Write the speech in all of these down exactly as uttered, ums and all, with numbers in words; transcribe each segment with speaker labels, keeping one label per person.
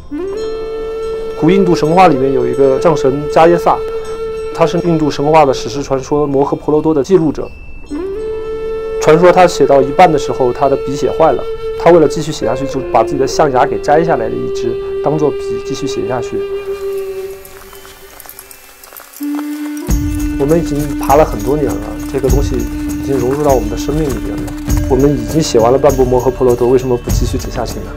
Speaker 1: 古印度神话里面有一个象神加耶萨，他是印度神话的史诗传说摩诃婆罗多的记录者。传说他写到一半的时候，他的笔写坏了，他为了继续写下去，就把自己的象牙给摘下来了一只，当做笔继续写下去。我们已经爬了很多年了，这个东西已经融入到我们的生命里面了。我们已经写完了半部摩诃婆罗多，为什么不继续写下去呢？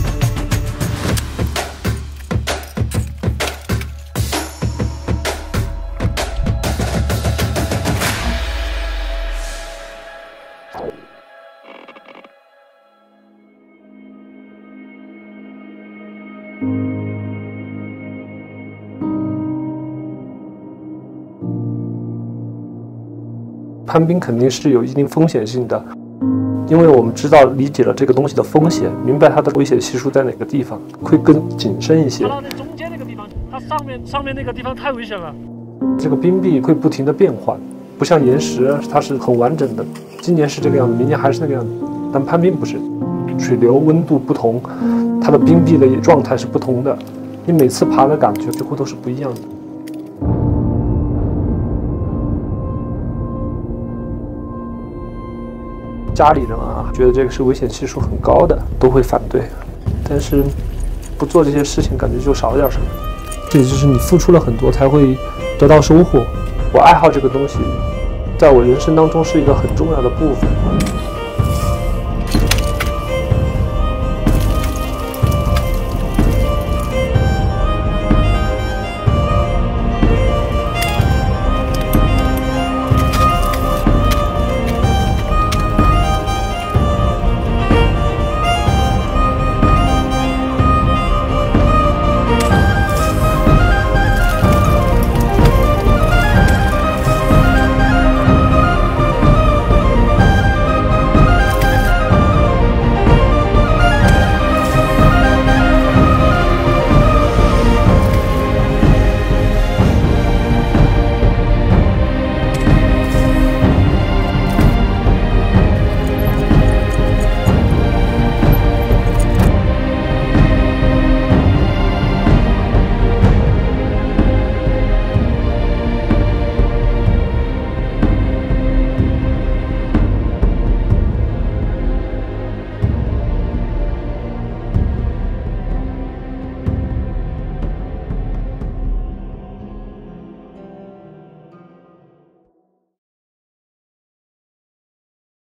Speaker 1: 攀冰肯定是有一定风险性的，因为我们知道理解了这个东西的风险，明白它的危险系数在哪个地方，会更谨慎一些。
Speaker 2: 它那中间那个地方，它上面上面那个地方太危险了。
Speaker 1: 这个冰壁会不停地变换，不像岩石，它是很完整的。今年是这个样子，明年还是那个样子。但攀冰不是，水流温度不同，它的冰壁的状态是不同的，你每次爬的感觉几乎都是不一样的。家里人啊，觉得这个是危险系数很高的，都会反对。但是不做这些事情，感觉就少点什么。这也就是你付出了很多，才会得到收获。我爱好这个东西，在我人生当中是一个很重要的部分。